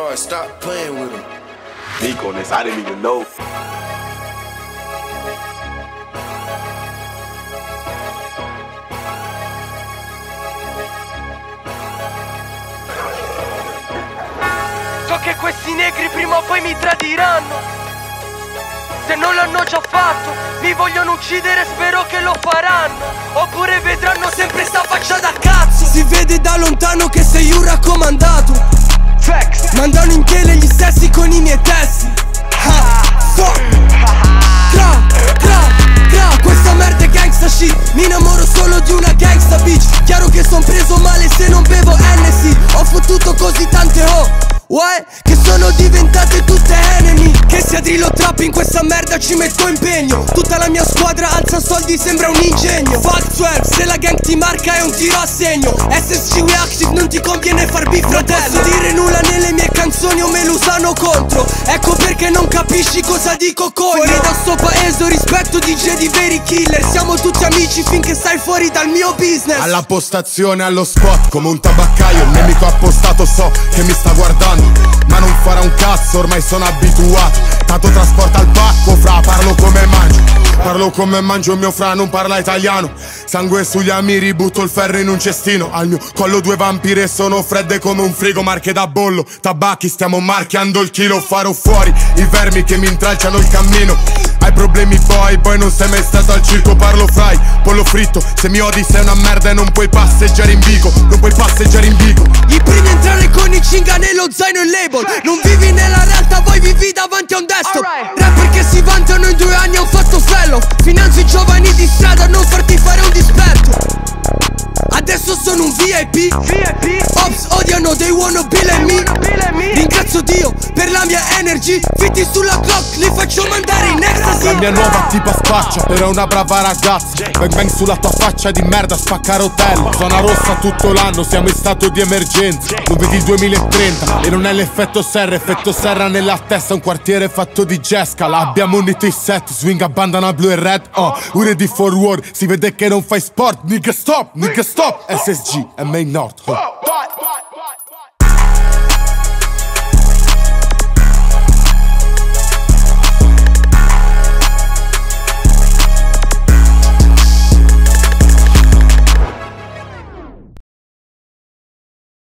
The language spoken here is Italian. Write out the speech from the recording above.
hard, stop playing with him. Nick on this, I didn't even know. So che questi negri prima o poi mi tradiranno. Se non l'hanno già fatto, mi vogliono uccidere, spero che lo faranno. Oppure vedranno sempre sta faccia da cazzo. Si vede da lontano che sei un raccomandato. Facts. Mandano in tele gli stessi con i miei testi. Questa merda è gangsta shit. Mi innamoro solo di una gangsta bitch. Chiaro che son preso male se non bevo NC. Ho fottuto così tante che sono diventate tutte enemy. Che sia drill o trap in questa merda ci metto impegno. Tutta la mia squadra alza soldi, sembra un ingegno. Fuck 12, se la gang ti marca è un tiro a segno. SSG we active, non ti conviene far beef, fratello. Non posso dire nulla nelle mie canzoni o me lo usano contro. Ecco perché non capisci cosa dico contro. Fuori da sto paese ho rispetto DJ di veri killer. Siamo tutti amici finché stai fuori dal mio business. Alla postazione, allo spot, come un tabaccaio. Il nemico appostato so che mi sta guardando, ma non farà un cazzo, ormai sono abituato. Tanto trasporta il pacco, fra, parlo come mangio. Parlo come mangio, mio fra non parla italiano. Sangue sugli amiri, butto il ferro in un cestino. Al mio collo due vampire sono fredde come un frigo. Marche da bollo, tabacchi, stiamo marchiando il chilo. Farò fuori i vermi che mi intralciano il cammino. Hai problemi boy, non sei mai stato al circo. Parlo fry, pollo fritto. Se mi odi sei una merda e non puoi passeggiare in bico. Non puoi passeggiare in bico. I primi a entrare con i cinga nello zaino e il label. Non vivi nella realtà, voi vivi davanti a un desktop. Rapper che si vantano in 2 anni ho fatto fellow. Finanzi i giovani di strada, non farti fare un dispetto. Adesso sono un VIP. Ops odiano, they wanna be like me. Ringrazio Dio per la mia energy. Fitti sulla clock, li faccio mandare in ecstasy. La mia nuova tipa spaccia, però è una brava ragazza. Bang bang sulla tua faccia di merda, spacca rotella. Zona rossa tutto l'anno, siamo in stato di emergenza. Non vedi il 2030 e non è l'effetto serra. Effetto serra nella testa, un quartiere fatto di Jescala. Abbiamo unito i set, swing a bandana blu e red. Ure di forward, si vede che non fai sport. Nigga stop, SSG, MA North.